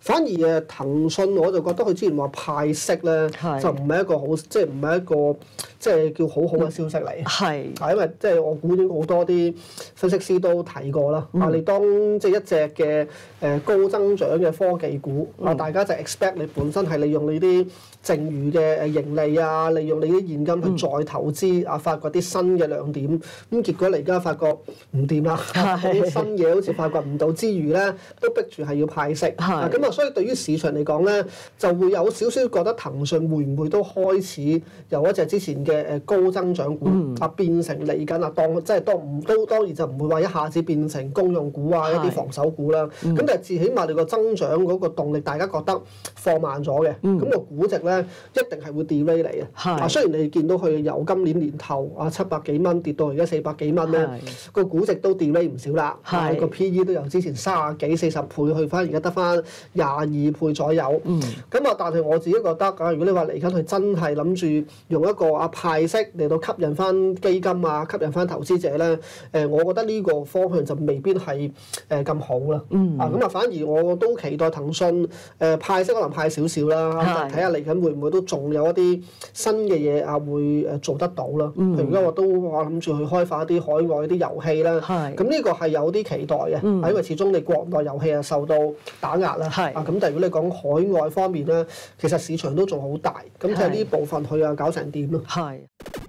反而騰訊我就覺得佢之前話派息咧，就唔係一個好，即係唔係一個即係叫好好嘅消息嚟。係因為即係我估好多啲分析師都提過啦。你當即係一隻嘅高增長嘅科技股，大家就 expect 你本身係利用你啲剩餘嘅盈利啊，利用你啲現金去再投資啊，發掘啲新嘅亮點。咁結果你而家發覺唔掂啦，好新嘢好似發掘唔到之餘咧，都逼住係要派息。咁啊，所以對於市場嚟講咧，就會有少少覺得騰訊會唔會都開始由一隻之前嘅高增長股變成嚟緊啊，當然就唔會話一下子變成公用股啊，一啲防守股啦。咁但係至起碼你個增長嗰個動力，大家覺得放慢咗嘅，咁個估值咧一定係會 delay 嚟嘅。雖然你見到佢由今年年頭700幾蚊跌到而家400幾蚊咧，個估值都 delay 唔少啦。個 PE 都由之前30幾40倍去翻而家得翻22倍左右。咁但係我自己覺得如果你話嚟緊佢真係諗住用一個派息嚟到吸引翻基金啊，吸引翻投資者咧，我覺得呢個方向就未必係咁好啦。咁反而我都期待騰訊派息可能派少少啦，睇下嚟緊會唔會都仲有一啲新嘅嘢會做得到啦。譬如而家我諗住去開發一啲海外啲遊戲啦，咁呢個係有啲期待嘅，因為始終你國內遊戲受到打壓啦。咁但係如果你講海外方面咧，其實市場都仲好大，咁就係呢部分佢搞成點咯。